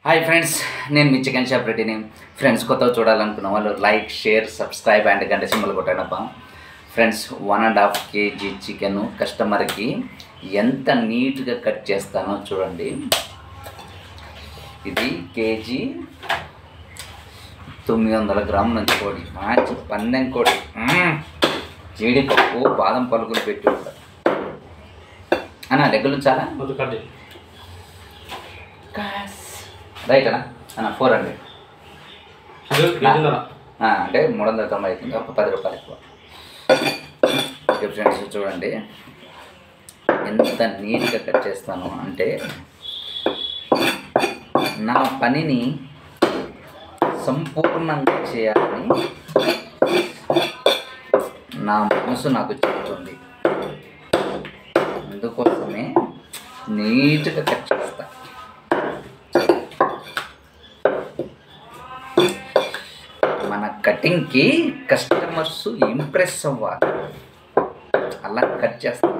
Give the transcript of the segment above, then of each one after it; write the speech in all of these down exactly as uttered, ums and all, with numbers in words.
Hi friends, నేను మీ chicken shop రెడ్డిని. ఫ్రెండ్స్, కొత్తగా చూడాలనుకున్న వాళ్ళు లైక్, షేర్, సబ్స్క్రైబ్ అండ్ గంట సింబల్ కొట్టండప్ప. Friends, one and half KG chicken కస్టమర్కి ఎంత నీట్గా కట్ చేస్తానో చూడండి. ఇది కేజీ తొమ్మిది వందల గ్రాముల నుంచి కోడి, మంచి పందెం కోడి, జీడిపప్పు, బాదం పలుకులు పెట్టి ఉంటారు అన్న. లెగ్గలు చాలా రైట్ అన్న అన్న ఫోర్ హండ్రెడ్ అంటే మూడు వందల తొంభై అవుతుంది, ఒక పది రూపాయలు ఎక్కువ. ఓకే ఫ్రెండ్స్, చూడండి ఎంత నీట్గా కట్ చేస్తాను అంటే నా పనిని సంపూర్ణంగా చేయాలని నా మనసు నాకు చెప్తుంది. అందుకోసమే నీట్గా కట్ చేస్తాను. మన కటింగ్కి కస్టమర్స్ ఇంప్రెస్ అవ్వాలి, అలా కట్ చేస్తాను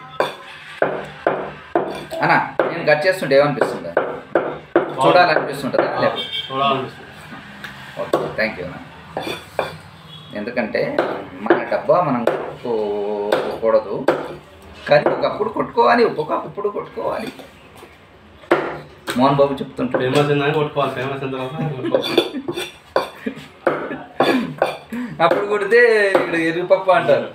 అన్నా. నేను కట్ చేస్తుంటే ఏమనిపిస్తుందా? చూడాలనిపిస్తుంటుందా? ఓకే, థ్యాంక్ యూ అన్న. ఎందుకంటే మన డబ్బా మనం కొట్టుకోకూడదు, కానీ ఒకప్పుడు కొట్టుకోవాలి, ఒక్కొక్కప్పుడు కొట్టుకోవాలి. మోహన్ బాబు చెప్తుంటాడు, అప్పుడు కొడితే ఇక్కడ ఎరుపప్పు అంటారు.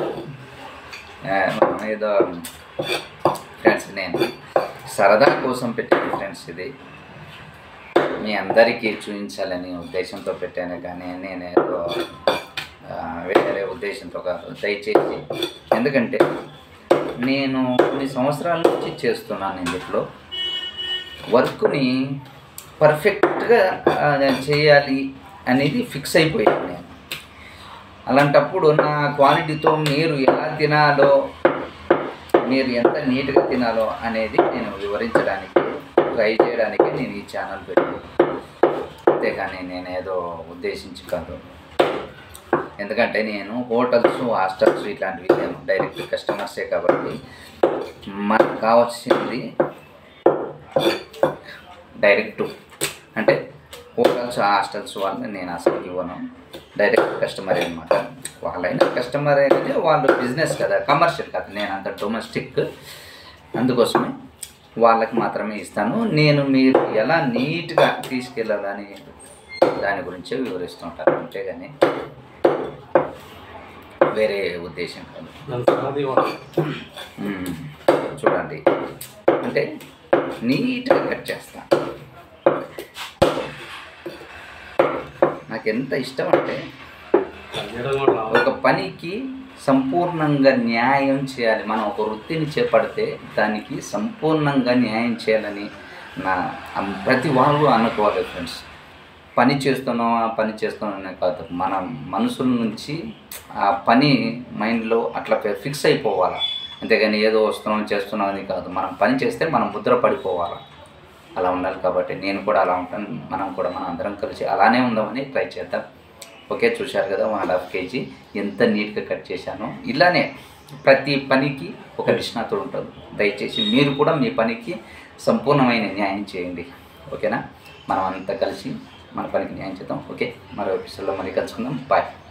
ఏదో ఫ్రెండ్స్, నేను సరదా కోసం పెట్టాను ఫ్రెండ్స్. ఇది మీ అందరికీ చూపించాలని ఉద్దేశంతో పెట్టాను, కానీ నేనేదో వేరే ఉద్దేశంతో కాదు. దయచేసి, ఎందుకంటే నేను కొన్ని సంవత్సరాల నుంచి చేస్తున్నాను ఇందులో వర్క్ని పర్ఫెక్ట్గా చేయాలి అనేది ఫిక్స్ అయిపోయాను నేను. అలాంటప్పుడు నా క్వాలిటీతో మీరు ఎలా తినాలో, మీరు ఎంత నీట్గా తినాలో అనేది నేను వివరించడానికి ట్రై చేయడానికి నేను ఈ ఛానల్ పెట్టాను, అంతేగాని నేనేదో ఉద్దేశించి కాదు. ఎందుకంటే నేను హోటల్స్, హాస్టల్స్ ఇట్లాంటివి నేను డైరెక్ట్ కస్టమర్సే కాబట్టి మనకు కావాల్సింది డైరెక్ట్. అంటే హోటల్స్, హాస్టల్స్ వాళ్ళని నేను అసలు ఇవ్వను, డైరెక్ట్ కస్టమర్ అనమాట. వాళ్ళైనా కస్టమర్ అయితే వాళ్ళు బిజినెస్ కదా, కమర్షియల్ కదా, నేను అంత డొమెస్టిక్. అందుకోసమే వాళ్ళకి మాత్రమే ఇస్తాను. నేను మీరు ఎలా నీట్గా తీసుకెళ్ళాలని దాని గురించే వివరిస్తుంటాను, అంతేగాని వేరే ఉద్దేశం కాదు. చూడండి, అంటే నీట్గా కట్ చేస్తాను. నాకు ఎంత ఇష్టం అంటే ఒక పనికి సంపూర్ణంగా న్యాయం చేయాలి. మనం ఒక వృత్తిని చేపడితే దానికి సంపూర్ణంగా న్యాయం చేయాలని నా ప్రతి వాళ్ళు అనుకోవాలి ఫ్రెండ్స్. పని చేస్తున్నాం, ఆ పని చేస్తున్నానే కాదు, మన మనసుల నుంచి ఆ పని మైండ్లో అట్లా ఫిక్స్ అయిపోవాలి, అంతేగాని ఏదో వస్తున్నాం చేస్తున్నాం అని కాదు. మనం పని చేస్తే మనం ముద్ర పడిపోవాలి, అలా ఉండాలి. కాబట్టి నేను కూడా అలా ఉంటాను, మనం కూడా మనం అందరం కలిసి అలానే ఉందామని ట్రై చేద్దాం. ఓకే, చూశారు కదా వన్ అండ్ హాఫ్ కేజీ ఎంత నీట్గా కట్ చేశాను. ఇలానే ప్రతి పనికి ఒక నిష్ణాతుడు ఉంటుంది. దయచేసి మీరు కూడా మీ పనికి సంపూర్ణమైన న్యాయం చేయండి, ఓకేనా? మనం అంతా కలిసి మన పనికి న్యాయం చేద్దాం. ఓకే, మరో ఎపిసోడ్లో మళ్ళీ కలుసుకుందాం. బాయ్.